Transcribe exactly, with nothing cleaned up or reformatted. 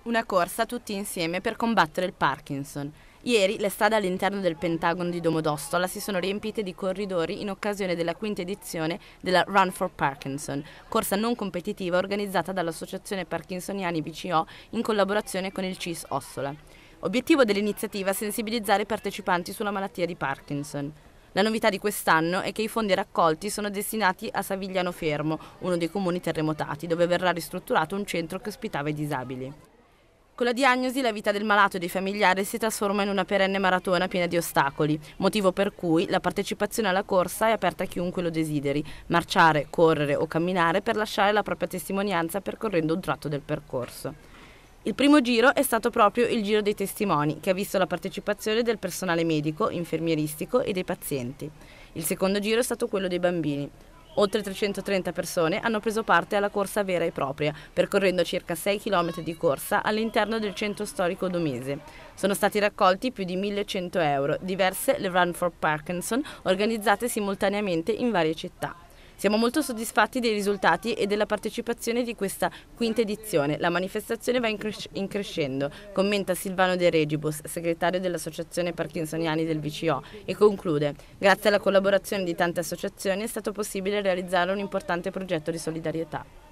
Una corsa tutti insieme per combattere il Parkinson. Ieri le strade all'interno del Pentagono di Domodossola si sono riempite di corridori in occasione della quinta edizione della Run for Parkinson, corsa non competitiva organizzata dall'Associazione Parkinsoniani V C O in collaborazione con il C I S Ossola. Obiettivo dell'iniziativa è sensibilizzare i partecipanti sulla malattia di Parkinson. La novità di quest'anno è che i fondi raccolti sono destinati a Savigliano Fermo, uno dei comuni terremotati, dove verrà ristrutturato un centro che ospitava i disabili. Con la diagnosi la vita del malato e dei familiari si trasforma in una perenne maratona piena di ostacoli, motivo per cui la partecipazione alla corsa è aperta a chiunque lo desideri, marciare, correre o camminare per lasciare la propria testimonianza percorrendo un tratto del percorso. Il primo giro è stato proprio il Giro dei Testimoni, che ha visto la partecipazione del personale medico, infermieristico e dei pazienti. Il secondo giro è stato quello dei bambini. Oltre trecentotrenta persone hanno preso parte alla corsa vera e propria, percorrendo circa sei chilometri di corsa all'interno del centro storico domese. Sono stati raccolti più di millecento euro, diverse le Run for Parkinson, organizzate simultaneamente in varie città. Siamo molto soddisfatti dei risultati e della partecipazione di questa quinta edizione. La manifestazione va in, cres- in crescendo, commenta Silvano De Regibus, segretario dell'Associazione Parkinsoniani del V C O, e conclude: grazie alla collaborazione di tante associazioni è stato possibile realizzare un importante progetto di solidarietà.